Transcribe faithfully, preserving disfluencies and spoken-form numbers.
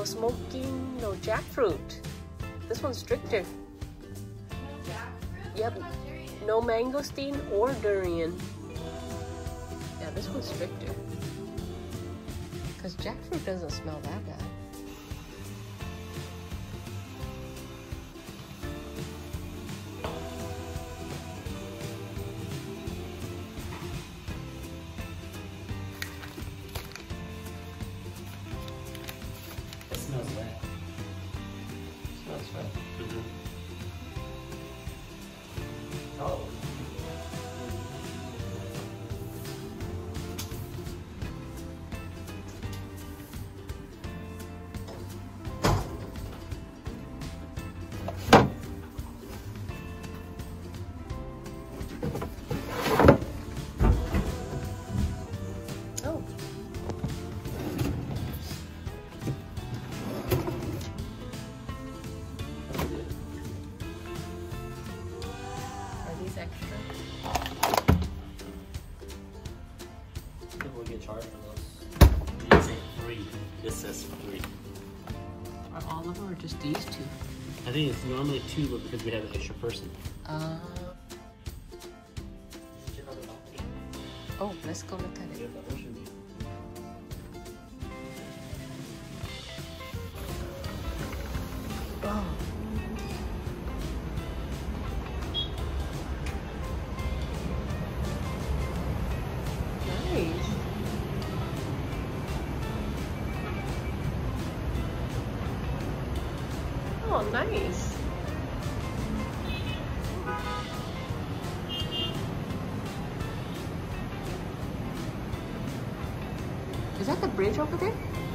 smoking, no jackfruit. This one's stricter. Yep, no mangosteen or durian. Yeah, this one's stricter. Because jackfruit doesn't smell that bad. It smells wet. Smells wet. Mm-hmm. Oh. Oh. Are these extra? People will get charged for those. These say free. This says free. Are all of them or just these two? I think it's normally two, but because we have an extra person. Uh, oh, let's go look at it. Oh. Nice. Oh, nice. Is that the bridge over there?